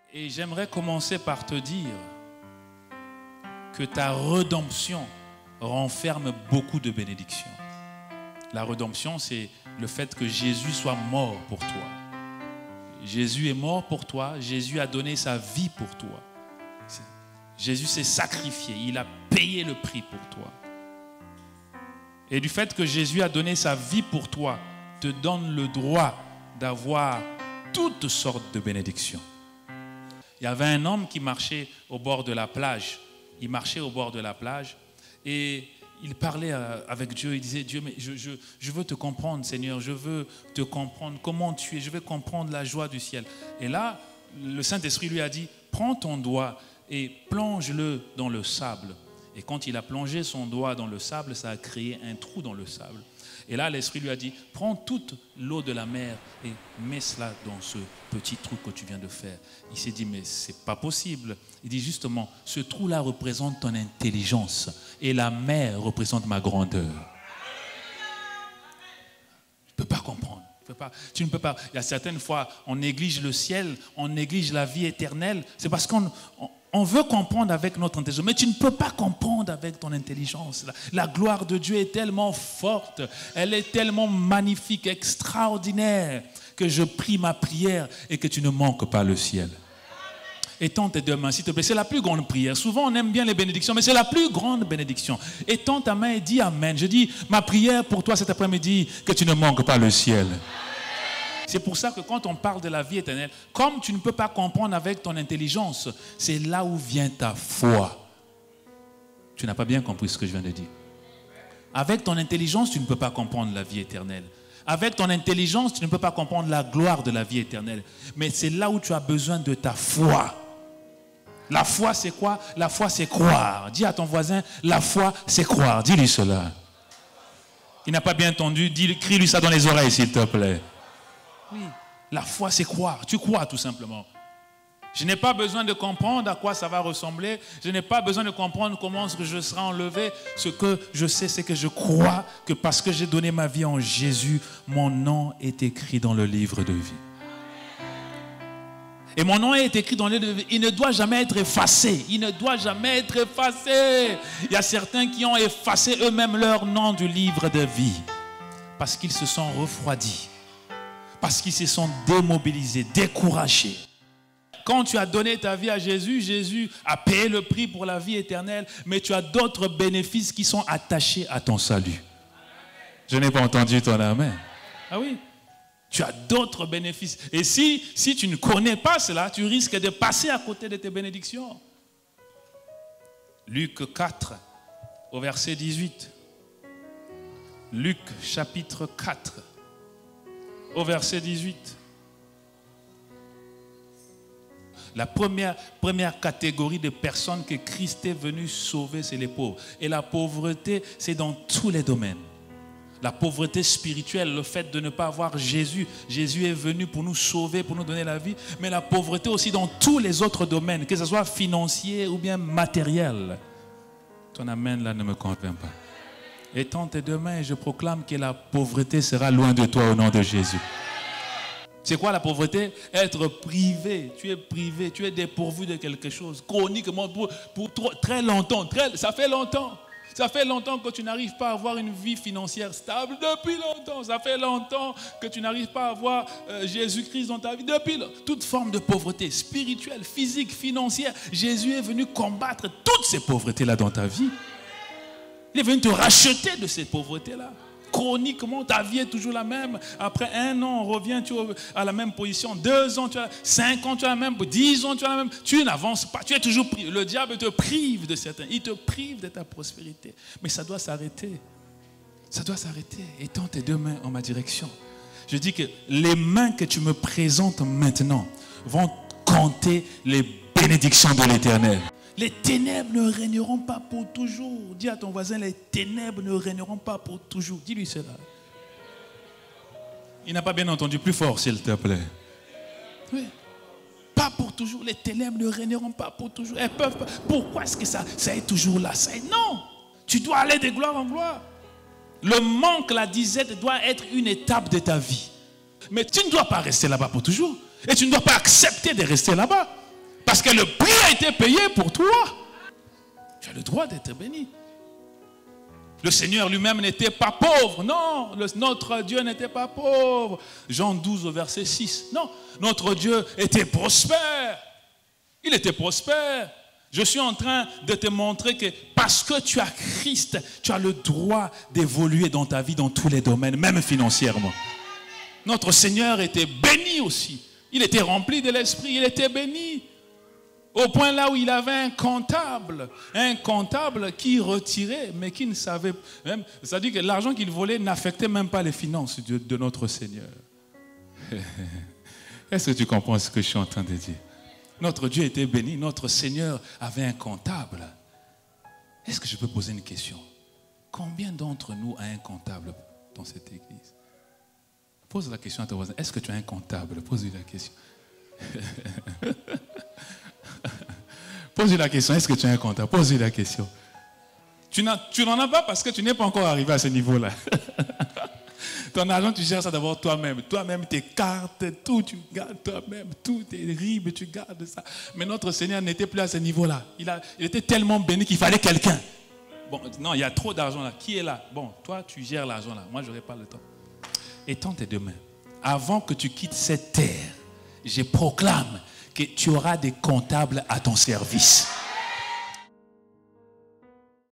Et j'aimerais commencer par te dire que ta rédemption renferme beaucoup de bénédictions. La rédemption, c'est le fait que Jésus soit mort pour toi. Jésus est mort pour toi, Jésus a donné sa vie pour toi. Jésus s'est sacrifié, il a payé le prix pour toi. Et du fait que Jésus a donné sa vie pour toi, te donne le droit d'avoir toutes sortes de bénédictions. Il y avait un homme qui marchait au bord de la plage. Il marchait au bord de la plage et il parlait avec Dieu. Il disait, Dieu, mais je veux te comprendre, Seigneur. Je veux te comprendre comment tu es. Je veux comprendre la joie du ciel. Et là, le Saint-Esprit lui a dit, prends ton doigt et plonge-le dans le sable. Et quand il a plongé son doigt dans le sable, ça a créé un trou dans le sable. Et là, l'Esprit lui a dit, prends toute l'eau de la mer et mets cela dans ce petit trou que tu viens de faire. Il s'est dit, mais ce n'est pas possible. Il dit justement, ce trou-là représente ton intelligence et la mer représente ma grandeur. Tu ne peux pas comprendre. Tu ne peux pas. Il y a certaines fois, on néglige le ciel, on néglige la vie éternelle. C'est parce qu'on veut comprendre avec notre intelligence, mais tu ne peux pas comprendre avec ton intelligence. La gloire de Dieu est tellement forte, elle est tellement magnifique, extraordinaire, que je prie ma prière et que tu ne manques pas le ciel. Étends tes deux mains, s'il te plaît. C'est la plus grande prière. Souvent, on aime bien les bénédictions, mais c'est la plus grande bénédiction. Étends ta main et dis Amen. Je dis, ma prière pour toi cet après-midi, que tu ne manques pas le ciel. C'est pour ça que quand on parle de la vie éternelle, comme tu ne peux pas comprendre avec ton intelligence, c'est là où vient ta foi. Tu n'as pas bien compris ce que je viens de dire. Avec ton intelligence, tu ne peux pas comprendre la vie éternelle. Avec ton intelligence, tu ne peux pas comprendre la gloire de la vie éternelle. Mais c'est là où tu as besoin de ta foi. La foi, c'est quoi? La foi, c'est croire. Dis à ton voisin, la foi, c'est croire. Dis-lui cela. Il n'a pas bien entendu. Crie-lui ça dans les oreilles, s'il te plaît. Oui, la foi, c'est croire. Tu crois tout simplement. Je n'ai pas besoin de comprendre à quoi ça va ressembler. Je n'ai pas besoin de comprendre comment je serai enlevé. Ce que je sais, c'est que je crois que parce que j'ai donné ma vie en Jésus, mon nom est écrit dans le livre de vie. Et mon nom est écrit dans le livre de vie. Il ne doit jamais être effacé. Il ne doit jamais être effacé. Il y a certains qui ont effacé eux-mêmes leur nom du livre de vie parce qu'ils se sont refroidis. Parce qu'ils se sont démobilisés, découragés. Quand tu as donné ta vie à Jésus, Jésus a payé le prix pour la vie éternelle, mais tu as d'autres bénéfices qui sont attachés à ton salut. Je n'ai pas entendu ton amen. Ah oui, tu as d'autres bénéfices. Et si tu ne connais pas cela, tu risques de passer à côté de tes bénédictions. Luc 4, au verset 18. Luc chapitre 4. Au verset 18. La première catégorie de personnes que Christ est venu sauver, c'est les pauvres. Et la pauvreté, c'est dans tous les domaines. La pauvreté spirituelle, le fait de ne pas avoir Jésus. Jésus est venu pour nous sauver, pour nous donner la vie. Mais la pauvreté aussi dans tous les autres domaines, que ce soit financier ou bien matériel. Ton amen là ne me convainc pas. Étends tes deux mains et je proclame que la pauvreté sera loin de toi au nom de Jésus. C'est quoi la pauvreté? Être privé. Tu es privé, tu es dépourvu de quelque chose. Chroniquement, très longtemps. Ça fait longtemps. Ça fait longtemps que tu n'arrives pas à avoir une vie financière stable. Depuis longtemps. Ça fait longtemps que tu n'arrives pas à avoir Jésus-Christ dans ta vie. Depuis toute forme de pauvreté, spirituelle, physique, financière. Jésus est venu combattre toutes ces pauvretés-là dans ta vie. Il est venu te racheter de cette pauvreté-là. Chroniquement, ta vie est toujours la même. Après 1 an, on revient à la même position. 2 ans, 5 ans, tu as la même. 10 ans, tu as la même. Tu n'avances pas. Tu es toujours privé. Le diable te prive de certains. Il te prive de ta prospérité. Mais ça doit s'arrêter. Ça doit s'arrêter. Étends tes deux mains en ma direction. Je dis que les mains que tu me présentes maintenant vont compter les bénédictions de l'Éternel. Les ténèbres ne régneront pas pour toujours. Dis à ton voisin, les ténèbres ne régneront pas pour toujours. Dis-lui cela. Il n'a pas bien entendu. Plus fort, s'il te plaît. Oui. Pas pour toujours. Les ténèbres ne régneront pas pour toujours. Elles peuvent pas. Pourquoi est-ce que ça est toujours là? Non. Tu dois aller de gloire en gloire. Le manque, la disette doit être une étape de ta vie. Mais tu ne dois pas rester là-bas pour toujours. Et tu ne dois pas accepter de rester là-bas. Parce que le prix a été payé pour toi. Tu as le droit d'être béni. Le Seigneur lui-même n'était pas pauvre. Non, notre Dieu n'était pas pauvre. Jean 12 au verset 6. Non, notre Dieu était prospère. Il était prospère. Je suis en train de te montrer que parce que tu as Christ, tu as le droit d'évoluer dans ta vie dans tous les domaines, même financièrement. Notre Seigneur était béni aussi. Il était rempli de l'Esprit, il était béni. Au point là où il avait un comptable qui retirait, mais qui ne savait même, c'est-à-dire que l'argent qu'il volait n'affectait même pas les finances de notre Seigneur. Est-ce que tu comprends ce que je suis en train de dire? Notre Dieu était béni, notre Seigneur avait un comptable. Est-ce que je peux poser une question? Combien d'entre nous a un comptable dans cette église? Pose la question à ton voisin. Est-ce que tu as un comptable? Pose-lui la question. Pose-lui la question. Est-ce que tu as un comptable? Pose-lui la question. Tu n'en as pas parce que tu n'es pas encore arrivé à ce niveau-là. Ton argent, tu gères ça d'abord toi-même. Toi-même, tes cartes, tout, tu gardes toi-même. Tout, tes ribes, tu gardes ça. Mais notre Seigneur n'était plus à ce niveau-là. Il était tellement béni qu'il fallait quelqu'un. Bon, non, il y a trop d'argent là. Qui est là? Bon, toi, tu gères l'argent là. Moi, je n'aurai pas le temps. Étends tes deux mains. Avant que tu quittes cette terre, je proclame que tu auras des comptables à ton service.